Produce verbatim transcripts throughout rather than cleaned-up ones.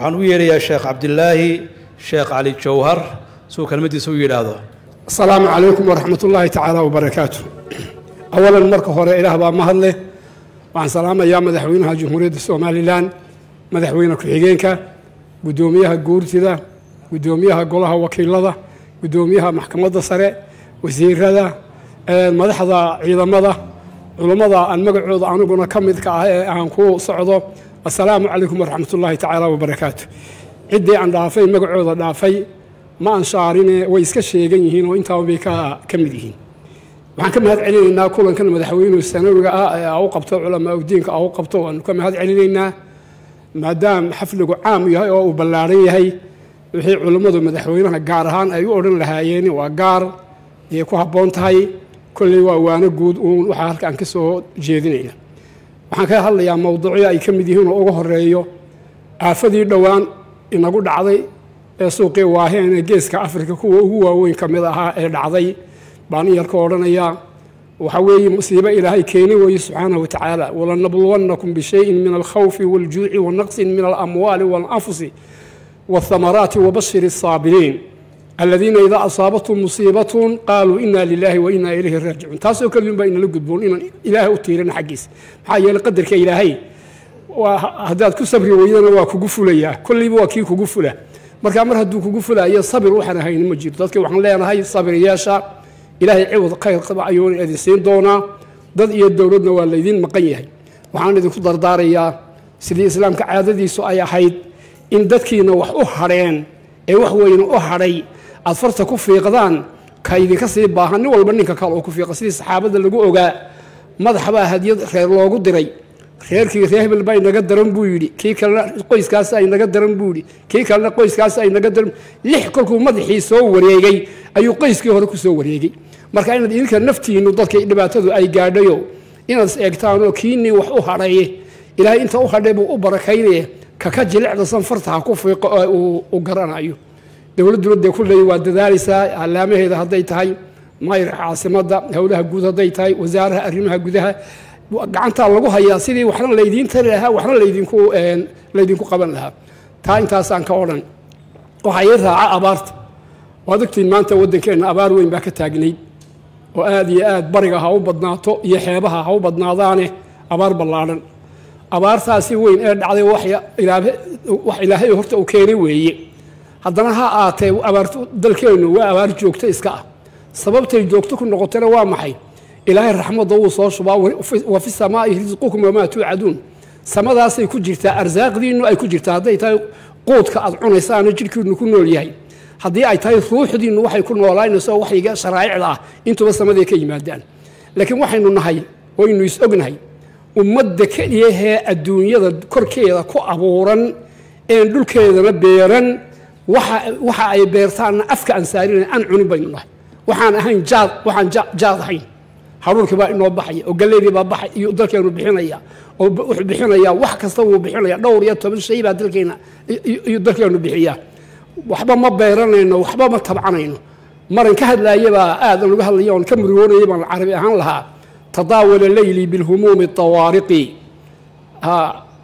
waxaan u yeerayaa sheekh cabdilaahi sheekh cali jawhar suu kelmadiisa u yidhaahdo. asalaamu calaykum waraxmatullaahi tacaala wabarakaatu. awalan marka hore ilaah baa mahad leh. waxaan salaamayaa madaxweynaha jamhuuriyadda somalilan, madaxweyne ku-xigeenka, guddoomiyaha guurtida, guddoomiyaha golaha wakiilada, guddoomiyaha maxkamadda sare, wasiirada, madaxda ciidamada, culummada aan magacooda aniguna ka midka ah ee aan ku socdo. assalaamu calaykum waraxmatullaahi tacaala wabarakaatu. ciddii aan dhaafay magacooda dhaafay ma anshaarine way iska sheegan yihiin oo intaaba bay ka mid yihiin. waxaan ka mahad celinaynaa kulankan madaxweynuhu sanawiga ah ee u qabto culamaa udiinka u qabto waanu ka mahad celinaynaa maadaama xafligu caam yahay oo uu ballaaran yahay. wixii culummadu madaxweynaha gaar ahaan ay u odhan lahaayeen waa gaar ayay ku habboon tahay. kolley waa waano guud uun waxaa halkaan ka soo jeedinayna. waxaan ka hadlayaa mowduucyo ay ka mid yihiin oo uga horeeyo aafadii dhowaan inagu dhacday ee suuqii waaheen ee geeska afrika kuwa ugu waaweyn ka mid ahaa ee dhacday baan in yarka odhanayaa. waxa weeye musiibo ilaahay keeni weeye subxaanahu wa tacaala. walanabluwannakum bishayin min alkhawfi waaljuuci wanaqsin min alamwaali waalanfusi والثمرات وبشر الصابرين الذين إذا أصابتهم مصيبة قالوا إنا لله وإنا إليه راجعون. تاسو كلهم بين لقدبون إن إله أتيرنا حقيس حاجة لقدر كإلهي وهدات كسبري ويدنا وكجفلة كل بواكي كجفلة مركا مر هدو كجفلة يا صبر وحنا هاي المجيد ذاتك وحنا لنا هاي الصبر يا شا إلهي عوض خير قبع عيون هذه سين دونا ضد يدورنا والذين مقيه وحنا ذو قدر داريا سيدي الإسلام كعادة دي سؤال حيد in dadkiina wax u hareen ee wax weyn u haray aad farta ku fiiqdaan ka idinka sii baahan nin walba ninka kale oo ku fiiqa sidii saxaabada lagu ogaa. madaxba hadiyad reer loogu diray, reerkii reer hebel bay naga daran buu yidhi, kii kalena qoyskaas ay naga daran buu yidhi, kii kalena qoyskaas ay naga daran. lix kolkuu madaxii soo wareegay ayuu qoyskii hore ku soo wareegay. marka inaad idinka naftiinu dadka dhibaatadu ay gaadhayo inaad is eegtaan oo kiinii wax u haray ilaahay inta u hadhay buu u barakaynaya kaka jilicda sanfarta ku fiiqo oo uu garanayo. dawladdu de kulay waa dadaalisa alaamaheeda haday tahay maayir caasimada hawlaha guud haday tahay wasaaraha arrimaha gudaha gacanta lagu hayaa sidii waxna la idin tari lahaa waxna la idinku een la idinku qaban lahaa. taa intaas aan ka oran waxa ay raaca abaarta. wadagtiin maanta wadankeena abaar weyn baa ka taagnayd oo aad iyo aad bariga ha u badnaato iyo xeebaha ha u badnaadaane abaar ballaaran. abaartaasi weyn ee dhacday wax ilaahay wax ilaahay horta uu keenay weeye. haddana ha aatee abaartu dalkeenu waa abaar joogto iska ah. sababtay joogto ku noqotana waa maxay? ilaahay raxmadda uu soo shubaa wa fi samaa'i rizqukum wama tu'adun. samadaasay ku jirtaa arsaaqdiinu ay ku jirtaa hadday tahay quudka aad cunaysaan jirkiinu ku nool yahay, haddii ay tahay ruuxdiinu waxay ku noolaanayso waxyiga sharaa'icda ah intuba samaday ka yimaadaan. laakiin waxaynu nahay waynu is ognahay ummadda kaliya ee adduunyada korkeeda ku abuuran ee dhulkeedana beeran waxa waxa ay beertaan afka ansaarin aan cunin baynu nahay. waxaan ahayn jaad waxaan jaad ahayn haruurkii baa inoo baxay oo galeedii baa baxay iyo dalkeenu bixinaya oo wuxuu bixinaya wax kasta uu bixinaya dhowr iyo toban shay baa dalkeena iyo dalkeenu bixiya. waxba ma beeranayno waxba ma tabcanayno. maran ka hadlaayaba aad uga hadlayo oo ka murugoonayay baan carabi ahaan lahaa تضاول الليل بالهموم الطوارق ها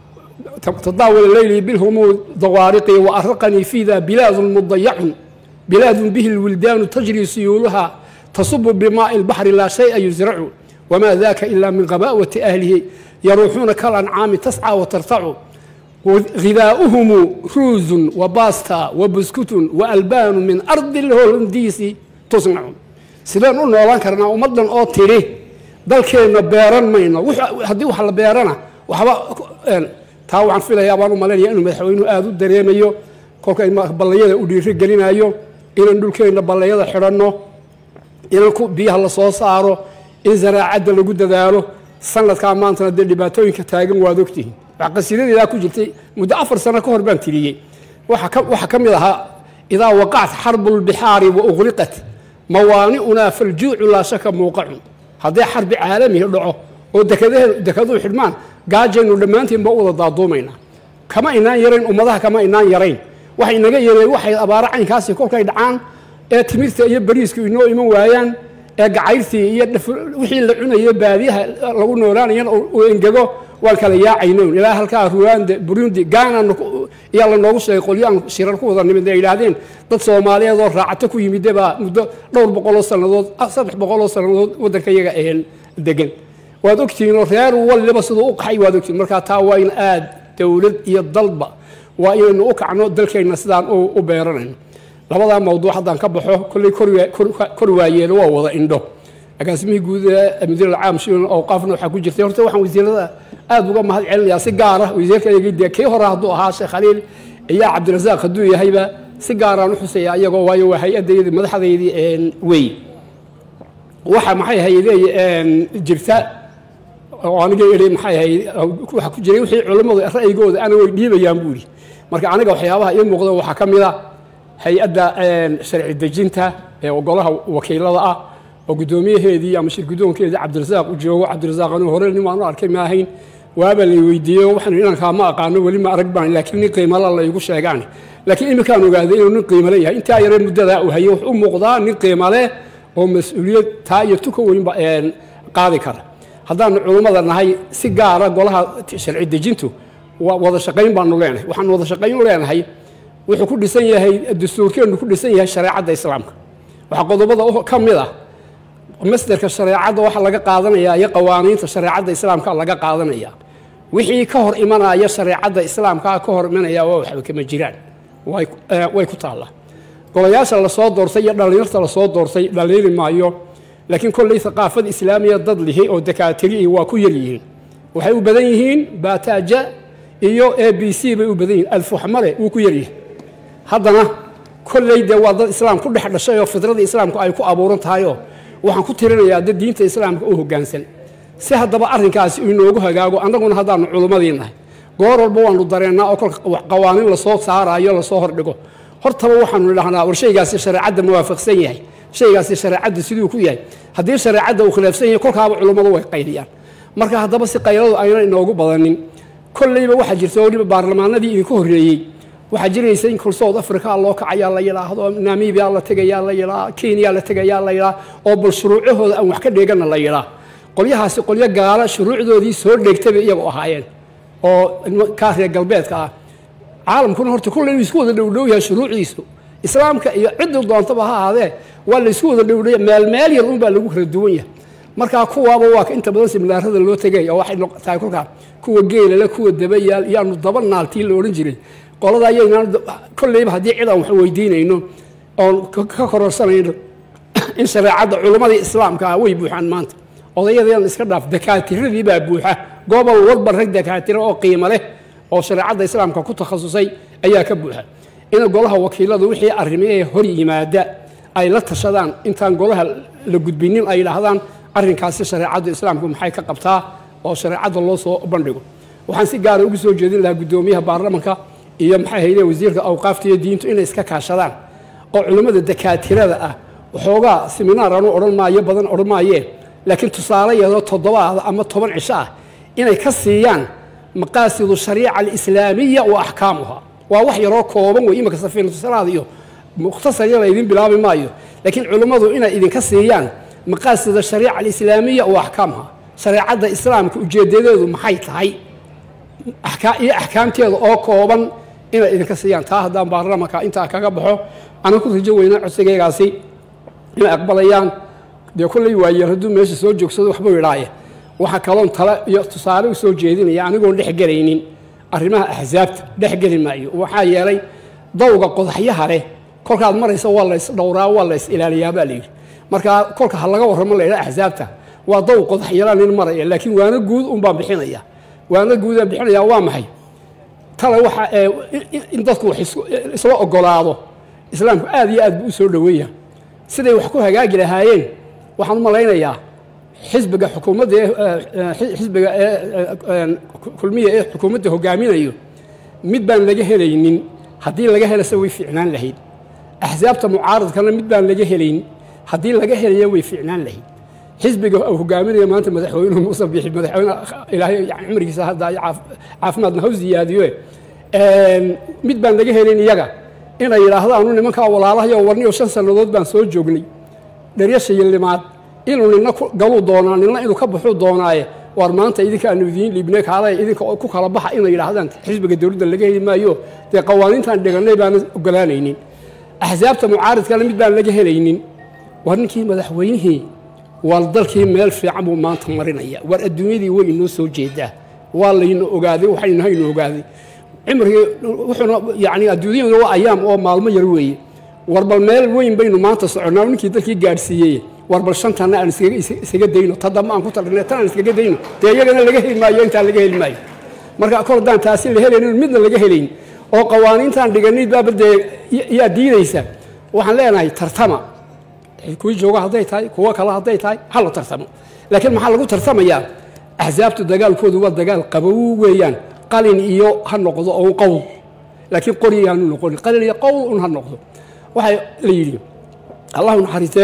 تضاول الليل بالهموم الطوارق وأرقني في ذا بلاد مضيع بلاد به الولدان تجري سيولها تصب بماء البحر لا شيء يزرع وما ذاك إلا من غباوة أهله يروحون كالأنعام تسعى وترتع غذاؤهم روز وباستا وبسكت وألبان من أرض الهولنديس تصنع سيدان قلنا والله كرنا ومضن أو تيريه dalkeena beeran mayno haddii wax la beerana waxba taa waxaan filayaa baan u maleynayaa inuu madaxweynuhu aad u dareemayo kolka in ballayada u dhiiri gelinayo inaan dhulkeena ballayada xidhanno inaan ku biyaha la soo saaro in zaraacadda lagu dadaalo. sanadkaa maantana dee dhibaatooyinka taagan waad ogtihiin. wax qasiidadeedaa ku jirtay muddo afar sano ka hor baan tiriyey. waxa ka mid ahaa idaa waqacat xarbu lbixaari wa ughliqat mawaani'unaa faljuucu laa shaka muuqacun. haddii xarbi caalami dhaco oo dekadu xidhmaan gaajaynu dhammaantiin ba u wada daaduumaynaa. kama inaan yarayn ummadaha kama inaan yarayn waxay inaga yareen waxay abaaro caynkaasi kolkay dhacaan ee timirta iyo bariisku inoo iman waayaan ee gacayrtii iyo wixii la cunayo baadiyaha lagu noolaanayana uu engego waan kala yaacaynoon ilaa halkaa ruwanda burundi gaana iyaa la noogu sheegay qolyaan shirar ku wada nimid ay yidhaahdeen dad soomaaliyeed oo raacato ku yimidde baa muddo dhowr boqoloo sannadood saddex boqoloo sannadood waddanka iyaga een degan waad ogtihiinoo reer waliba siduu u qaxay waad ogtihiin markaa taa waa in aad dowlad iyo dalba waa inaynu u kacno dalkeenna sidaan u beeranayno labadaa mawduuc haddaan ka baxo kolley kor waayeelo waa wada indho agaasimihii guud ee madiinal caam shiin awqaafna waxaa ku jirtay horta waxaan wasiirada aad uga mahad celinayaa si gaar ah wasiirkayagii dee kii hore hadduu ahaa sheekh khaliil iyo cabdirasaaq hadduu yahayba si gaaraan u xuseeyaa iyagoo waayo waa hay-addaydii madaxdaydii wey waxa maxay hayday jirta oo aniga idhi maxay ahayd waxa ku jiray wixii culimadu ra'yigooda ana way dhiibayaan buu yidhi marka aniga waxyaabaha ii muuqda waxaa ka mid a hay-adda sharci dejinta ee golaha wakiilada ah oo guddoomiyaheedii ama shir guddoonkeedii cabdirasaaq u joogo cabdirasaaq anuu hore nin waanu arkay ma ahayn waaba lay weydiiyey waxaan inankaa ma aqaano weli ma arag baan laakiin nin qiimala la igu sheegaan laakiin iminkaan ogaaday inuu nin qiimale yahay intaa yare muddadaa uu hayay wuxuu u muuqdaa nin qiimale oo mas-uuliyad taa iyo tuka weynba qaadi kara haddaanu culummada nahay si gaara golaha sharci dejintu wada shaqayn baanu leenahay waxaan wada shaqayn u leenahay wuxuu ku dhisan yahay dastuurkeennu ku dhisan yahay shareecadda islaamka waxaa qodobada ka mid ah masderka shareecadda waxaa laga qaadanayaa iyo qawaaniinta shareecadda islaamka laga qaadanaya wixii ka hor imanaya shareecadda islaamka ka hor imanaya waa waxba kama jiraan way ku taallaa golayaasha lasoo doortay iyo dhallinyarta lasoo doortay dhaliili maayo laakiin kolley thaqaafada islaamiya dad lihi oo dakaatiri waa ku yar yihiin waxay u badan yihiin baataaja iyo a b c bay u badan yihiin alfuxmale wuu ku yar yihin haddana kolley dee waa dad islaam ku dhex dhashay oo fidrada islaamku ay ku abuuran tahayoo waxaan ku tirinayaa dad diinta islaamka u hoggaansan si haddaba arrinkaasi inoogu hagaago annaguna haddaanu culummadii nahay goor walba waanu dareennaa oo kolka qawaaniin lasoo saaraayo lasoo hordhigo hortaba waxaanu idhahnaa war shaygaasi shareecadda muwaafaqsan yahay shaygaasi shareecadda siduu ku yahay haddii shareecadda uu khilaafsan yahay kolkaaba culummadu way qayliyaan marka haddaba si qayladu ayna inoogu badanin kolleyba waxaa jirta weliba baarlamaanadii idinku horreeyey waxaa jiraysa in kol south africa loo kacayaa la yidhaahdo namibia la tegayaa la yidhaa kenya la tegayaa la yidhaa oo bal shuruucahooda aan wax ka dheeganna la yidhaa qolyahaasi qolyo gaala shuruucdoodii soo dheegtay bay iyagu ahaayeen oo kaa reer galbeedka ah caalamkuna horta kulle inuu isku wada dhowdhow yahay shuruucdiisu islaamka iyo ciddii doontaba ha ahaadee waa la isku wada dhowdhoya meel meel yar unbaa lagu kala duwan yahay markaa kuwaaba waa ka inta badan siminaarada loo tegay oo waxay tahay kolkaa kuwa geelale kuwa dabayaal iyaanu daba naaltii la odhan jiray qolada ayaynaan kolleyba haddii cid aan wax weydiinayno oon ka kororsanayno in shareecadda culimmadii islaamka ah way buuxaan maanta odayadeedan iska dhaaf dakaatiradii baa buuxa gobol walba rag dakaatira oo qiimo leh oo shareecadda islaamka ku takhasusay ayaa ka buuxa in golaha wakiiladu wixii arrimihii hor yimaada ay la tashadaan intaan golaha la gudbinin ay yidhaahdaan arrinkaasi shareecadda islaamku maxay ka qabtaa oo shareecadda loo soo bandhigo waxaan si gaara ugu soo jeedin lahaa guddoomiyaha baarlamanka iyo maxay haydeen wasiirka awqaafta iyo diintu inay iska kaashadaan oo culimmada dakaatirada ah waxoogaa seminaar aanu odhan maayo badan odhan maayeen laakiin tusaale yadoo toddobaada ama toban cisho ah inay ka siiyaan maqaasidu shariica alislaamiya wa axkaamuha waa wax yaroo kooban wey imanka safiinatusalaad iyo mukhtasar yada idin bilaabi maayo laakiin culimmadu inay idinka siiyaan maqaasida shariica alislaamiya wa axkaamuha shareecadda islaamka ujeedadeedu maxay tahay iyo axkaamteeda oo kooban inay idinka siiyaan taa haddaan baarlamanka intaa kaga baxo anaan ku rajo weynaa codsigaygaasi inay aqbalayaan dee kolley waayeel hadduu meesha soo joogsado waxbuu idhaaye waxaa kaloon tale iyo tusaale u soo jeedinaya anigoon dhex gelaynin arrimaha axsaabta dhex geli maayo waxaa yeelay dawga qodaxyaha leh kolkaad maraysa waa lays dhowraa waa lays ilaaliyaa baa layidhi markaa kolka ha laga warramo la yidhaha axsaabta waa daw qodaxyala nin maraya laakiin waana guud un baan bixinaya waana guudaan bixinayaa waa maxay tale waxa in dadku wax isla ogolaado islaamku aad iyo aad buu u soo dhoweeya siday wax ku hagaagi lahaayeen waxaan u malaynayaa xisbiga xukuumadda xisbiga kulmiya ee xukuumadda hogaaminayo mid baan laga helaynin haddii laga helase way fiicnaan lahayd axsaabta mucaaradkana mid baan laga helayn haddii laga helaya way fiicnaan lahayd xisbiga uu hogaaminayo maanta madaxweynuhu muuse bixi madaxweyne ilaahay yani cumrigiisa hadda caafimaadna haw ziyaadiyo mid baan laga helayn iyaga inay yidhaahdaan anu nimankaa walaalahayo warniyo shan sannadood baan soo joognay dharyasha yillimaad inuu nina galuu doonaa nina inuu ka baxuu doonaaye war maanta idinka aanu idiin liibnay kaalay idinka ku kala baxa inay yidhaahdaan xisbiga dowladda laga heli maayo dee qawaaniintaan dhiganay baan ogolaanaynin axsaabta mucaaridkana mid baan laga helaynin war ninkii madaxweynihii waa dalkii meel fiican buu maanta marinaya war adduunyadii way inoo soo jeedaa waa layna ogaaday waxaynu haynu ogaaday cimrigii wuxuuna yacni adduunyada waa ayaam oo maalmo yar weeye war bal meel weyn baynu maanta soconnaa ninkii dalkii gaadhsiiyey war bal shantanna aan iskaga dayno tadama aan ku talinay tan aan iskaga dayno dee iyagana laga heli maayo intaan laga heli maayo marka kor haddaan taasi la helaynin midna laga helayn oo qawaaniintaan dhiganay baaba dee yaa diidaysa waxaan leenahay tartama kuwii jooga hadday tahay kuwo kale hadday tahay ha la tartamo laakiin maxaa lagu tartamayaa axsaabtu dagaalkoodu waa dagaal qabow weeyaan qalin iyo ha noqdo oo qowl laakiin qori yaanu noqon qalin iyo qowl un ha noqdo waxay la yidhi allahu naxariistee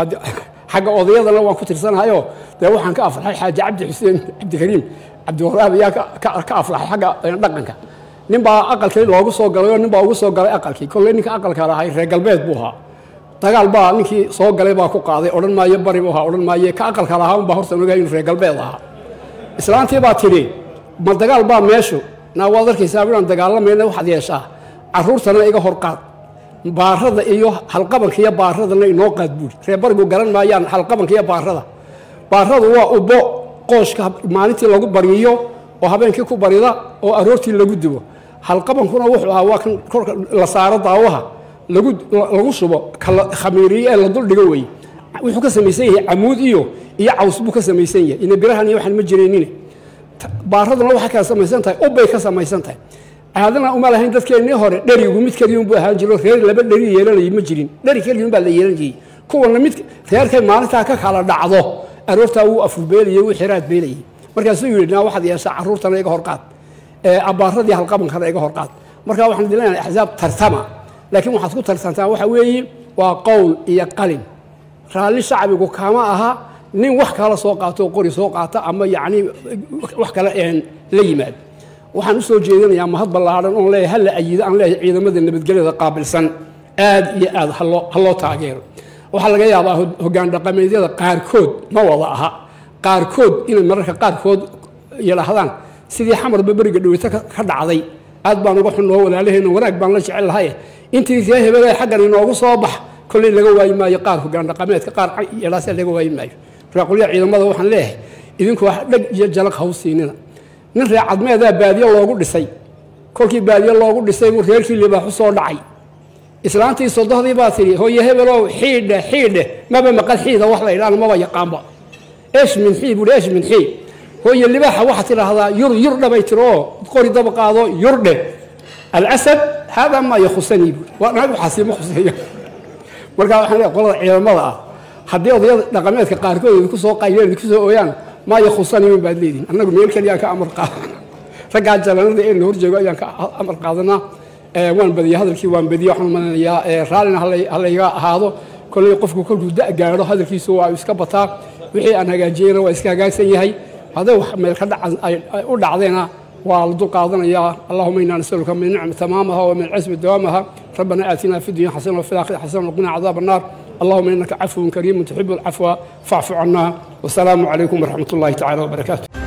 xagga odayadana waan ku tirsanahayo dee waxaan ka afraxay xaaji cabdi xuseen cabdikariim cabdiwaraab ayaa ka afraxay xagga dhaqanka nin baa aqalkii loogu soo galay oo nin baa ugu soo galay aqalkii kolley ninka aqalka lahay reer galbeed buu ahaa dagaal baa ninkii soo galay baa ku qaaday odhan maayo bari buu ahaa odhan maayo ka aqalka lahaa unbaa horta ogahay inuu reer galbeed ahaa islaantii baa tidhi ma dagaal baa meeshu naa waad arkaysaa inaan dagaalamayna waxaad yeeshaa carruurtana iga hor qaad baarada iyo halqabanka iyo baaradana inoo qaad buuri reer barigu garan maayaan halqabanka iyo baarada baaradu waa ubbo qooshka maalintii lagu bariyo oo habeenkii ku barida oo aroortii lagu dubo halqabankuna wuxuu ahaa waa kan korka la saaro daawaha lagu lagu shubo khamiiriye ee la dul dhigo weeye wuxuu ka samaysan yahay camuud iyo iyo caws buu ka samaysan yahay ina birahan iyo waxaan ma jireenine baaraduna waxay ka samaysan tahay ubbay ka samaysan tahay aadana uma lahayn dadkeennii hore dherigu mid kaliya unbuu ahaan jiro reer laba dheri yeelanayay ma jirin dheri kaliya unbaa la yeelanayay kuwana mid reerkay maalintaa ka kala dhacdo aroortaa wuu afurbeelayay wuu xiraad beelayay markaasuu yidhi naa waxaad yeeshaa carruurtana iga hor qaad abaaradii halqabankana iga hor qaad markaa waxaan idin leenahay axsaab tartama laakiin waxaad ku tartantaan waxa weeye waa qowl iyo qalin raalli shacbigu kama aha nin wax kala soo qaato oo qori soo qaata ama yacni wax kale la yimaad waxaan u soo jeedinayaa mahad ballaaran oon leeyahay halla ayido aan leeyahay ciidamada nabadgelyada qaabilsan aad iyo aad haloo ha loo taageero waxaa laga yaabaa hoggaan dhaqameedyada qaarkood ma wada aha qaarkood inay mararka qaarkood yidhaahdaan sidii xamarba beriga dhaweyto ka dhacday aad baan uga xunnoo walaalaheenna wanaag baan la jecel lahay intii ree hebelay xaggan inoogu soo bax kolley laga waayi maayo qaar hoggaan dhaqameedka qaar yadhaase laga waayi maayo raaqulyaha ciidamada waxaan leeyahay idinku wax dheg iyo jalaq haw siinina nin reer cadmeedaa baadiye loogu dhisay kolkii baadiye loogu dhisay buu reerkii libaaxu soo dhacay islaantii sodohdii baa tidhi hooye hebelow xiidhe xiidhe maba maqal xiida wax la yidhaahna maba yaqaanba eesh min xii buuhi eesh min xii hooye libaaxa waxaad tidhaahdaa yur yurdhe bay tiri oo qori daba qaado yurdhe alcasad haadaa maa yakhusanii buuri waa naag waxaasi ma khuseeya markaa waxaan leeyahay qolada ciidamada ah haddii odayada dhaqameedka qaarkood idinku soo qayleen idinku soo ooyaan maa yakhusanii un baad leedihin annagu meel kaliyaan ka amar qaadana raggaa jalanada ee na horjeego ayaan ka amar qaadanaa waan badiyay hadalkii waan badiyey waxaan malinayaa raallina halayga ahaado kolley qofku kolkuu da' gaadho hadalkiisu waa iska bataa wixii aan hagaajiyeyna waa iska hagaagsan yahay hadday wax meel ka dhacan ay u dhacdeena waa la dul qaadanayaa allahuma inaa nasaluka min nicma tamaamaha wa min casbi dawaamaha rabbana aatina fi dunya xasana wafi laakhirati xasana waqina cadaab annaar اللهم إنك عفو كريم تحب العفو فاعف عنا والسلام عليكم ورحمة الله تعالى وبركاته.